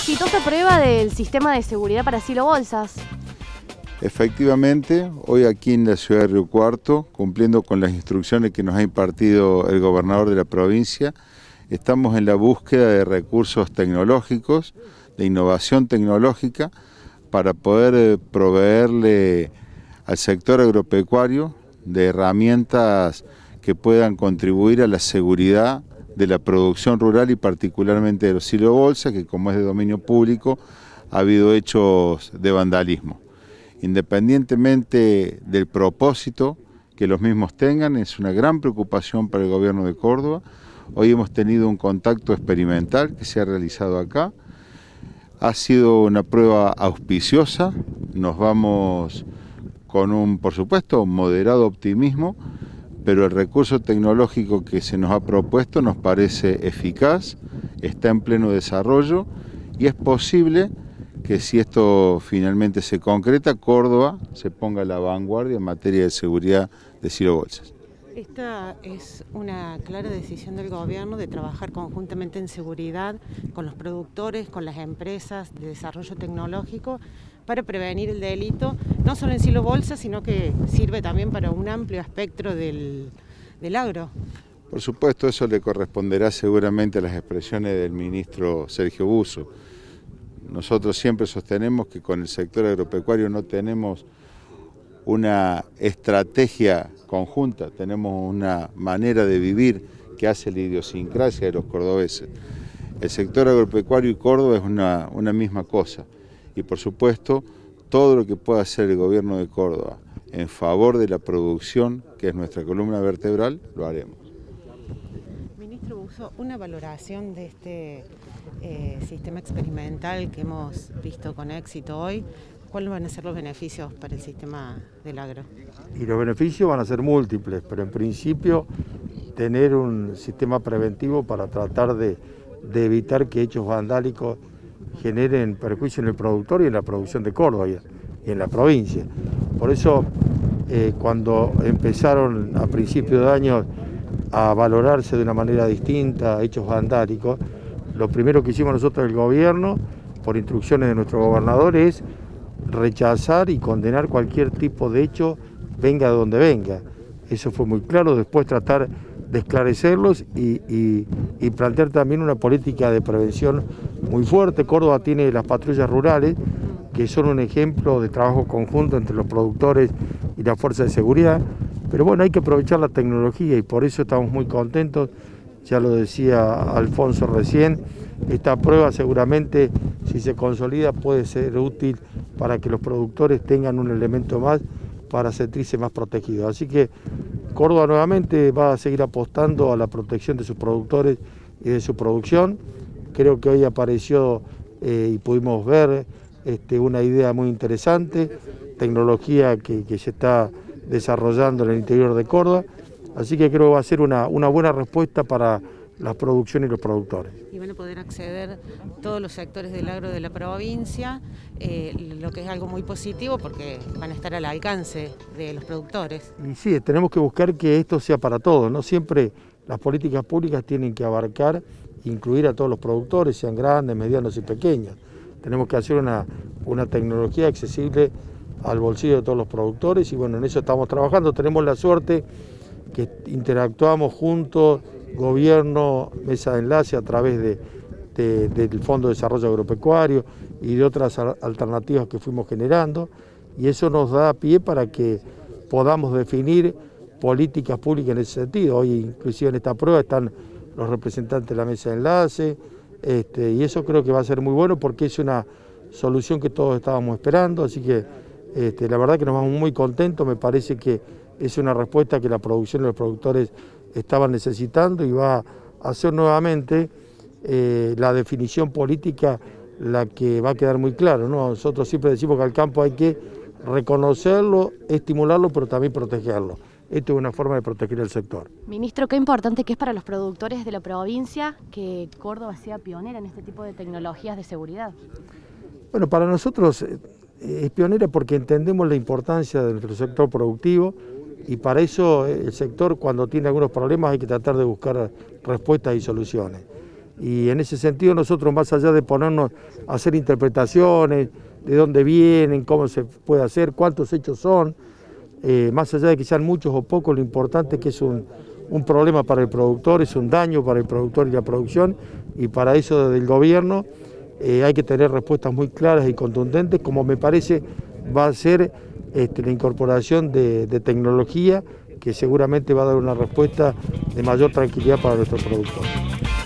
Exitosa prueba del sistema de seguridad para silobolsas. Efectivamente, hoy aquí en la ciudad de Río Cuarto, cumpliendo con las instrucciones que nos ha impartido el gobernador de la provincia, estamos en la búsqueda de recursos tecnológicos, de innovación tecnológica, para poder proveerle al sector agropecuario de herramientas que puedan contribuir a la seguridad de la producción rural y particularmente de los silobolsas, que como es de dominio público, ha habido hechos de vandalismo. Independientemente del propósito que los mismos tengan, es una gran preocupación para el gobierno de Córdoba. Hoy hemos tenido un contacto experimental que se ha realizado acá. Ha sido una prueba auspiciosa, nos vamos con un, por supuesto, moderado optimismo, pero el recurso tecnológico que se nos ha propuesto nos parece eficaz, está en pleno desarrollo y es posible que si esto finalmente se concreta, Córdoba se ponga a la vanguardia en materia de seguridad de silobolsas. Esta es una clara decisión del gobierno de trabajar conjuntamente en seguridad con los productores, con las empresas de desarrollo tecnológico para prevenir el delito, no solo en silobolsas, sino que sirve también para un amplio espectro del agro. Por supuesto, eso le corresponderá seguramente a las expresiones del ministro Sergio Busso. Nosotros siempre sostenemos que con el sector agropecuario no tenemos una estrategia conjunta, tenemos una manera de vivir que hace la idiosincrasia de los cordobeses. El sector agropecuario y Córdoba es una misma cosa y por supuesto todo lo que pueda hacer el gobierno de Córdoba en favor de la producción, que es nuestra columna vertebral, lo haremos. Ministro Busso, una valoración de este sistema experimental que hemos visto con éxito hoy. ¿Cuáles van a ser los beneficios para el sistema del agro? Y los beneficios van a ser múltiples, pero en principio tener un sistema preventivo para tratar de evitar que hechos vandálicos generen perjuicio en el productor y en la producción de Córdoba y en la provincia. Por eso, cuando empezaron a principios de año a valorarse de una manera distinta hechos vandálicos, lo primero que hicimos nosotros del gobierno, por instrucciones de nuestro gobernador, es rechazar y condenar cualquier tipo de hecho, venga de donde venga. Eso fue muy claro, después tratar de esclarecerlos y plantear también una política de prevención muy fuerte. Córdoba tiene las patrullas rurales, que son un ejemplo de trabajo conjunto entre los productores y la fuerza de seguridad, pero bueno, hay que aprovechar la tecnología y por eso estamos muy contentos, ya lo decía Alfonso recién, esta prueba seguramente, si se consolida, puede ser útil para que los productores tengan un elemento más para sentirse más protegidos. Así que Córdoba nuevamente va a seguir apostando a la protección de sus productores y de su producción. Creo que hoy apareció y pudimos ver una idea muy interesante, tecnología que se está desarrollando en el interior de Córdoba. Así que creo que va a ser una buena respuesta para la producción y los productores. Y van a poder acceder todos los sectores del agro de la provincia, lo que es algo muy positivo porque van a estar al alcance de los productores. Y sí, tenemos que buscar que esto sea para todos, no siempre las políticas públicas tienen que abarcar, incluir a todos los productores, sean grandes, medianos y pequeños. Tenemos que hacer una tecnología accesible al bolsillo de todos los productores y bueno, en eso estamos trabajando. Tenemos la suerte que interactuamos juntos, gobierno, mesa de enlace a través del Fondo de Desarrollo Agropecuario y de otras alternativas que fuimos generando y eso nos da pie para que podamos definir políticas públicas en ese sentido. Hoy inclusive en esta prueba están los representantes de la mesa de enlace y eso creo que va a ser muy bueno porque es una solución que todos estábamos esperando, así que la verdad que nos vamos muy contentos, me parece que es una respuesta que la producción y los productores estaban necesitando y va a ser nuevamente la definición política la que va a quedar muy claro, ¿no? Nosotros siempre decimos que al campo hay que reconocerlo, estimularlo, pero también protegerlo. Esto es una forma de proteger el sector. Ministro, qué importante que es para los productores de la provincia que Córdoba sea pionera en este tipo de tecnologías de seguridad. Bueno, para nosotros es pionera porque entendemos la importancia de nuestro sector productivo y para eso el sector cuando tiene algunos problemas hay que tratar de buscar respuestas y soluciones. Y en ese sentido nosotros, más allá de ponernos a hacer interpretaciones, de dónde vienen, cómo se puede hacer, cuántos hechos son, más allá de que sean muchos o pocos, lo importante es que es un problema para el productor, es un daño para el productor y la producción, y para eso desde el gobierno hay que tener respuestas muy claras y contundentes, como me parece va a ser la incorporación de tecnología, que seguramente va a dar una respuesta de mayor tranquilidad para nuestro productor.